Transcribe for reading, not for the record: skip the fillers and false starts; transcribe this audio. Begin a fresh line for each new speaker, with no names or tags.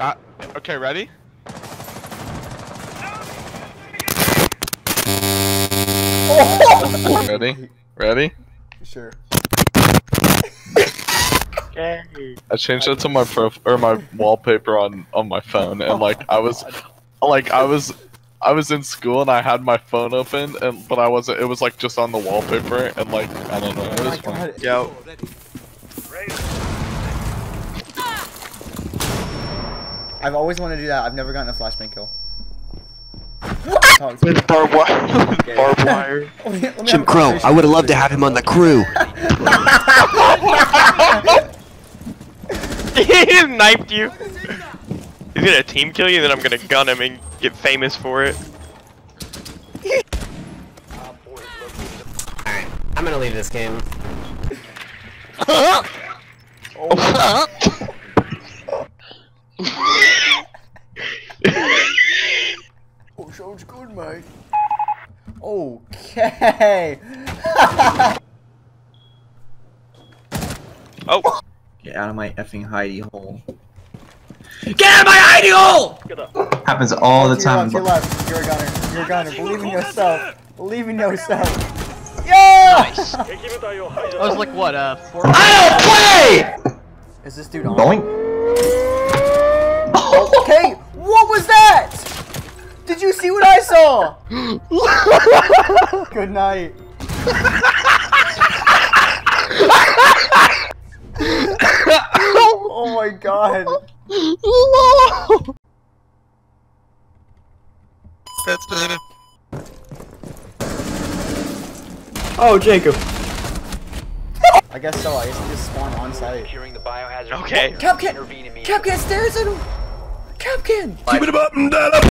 Okay, ready? Ready? Ready?
Sure.
Okay.
I changed it to my my wallpaper on my phone, and like I was in school and I had my phone open, but I wasn't. It was like just on the wallpaper, and like I don't know. It was fun.
Yo.
I've always wanted to do that. I've never gotten a flashbang kill.
With barbed wire. Barbed wire.
Jim Crow, I would have loved to have him on the crew.
He knifed you. He's gonna team kill you, then I'm gonna gun him and get famous for it.
Alright, I'm gonna leave this game.
Oh, sounds good, mate. Okay.
Oh.
Get out of my effing hidey hole.
Get out of my hidey hole!
Happens all the time.
To your left. You're a gunner. You're a gunner. Believe in yourself. Believe in yourself. Yeah! Nice.
I was like, what, 4?
I don't play!
Is this dude on?
Going?
Okay, what was that? Did you see what I saw? Good night. Oh my god.
That's better.
Oh, Jacob.
I guess so. I guess you just spawn on site.
Okay.
Capcan! Capcan stares at him! Capcan!
Keep it up and down.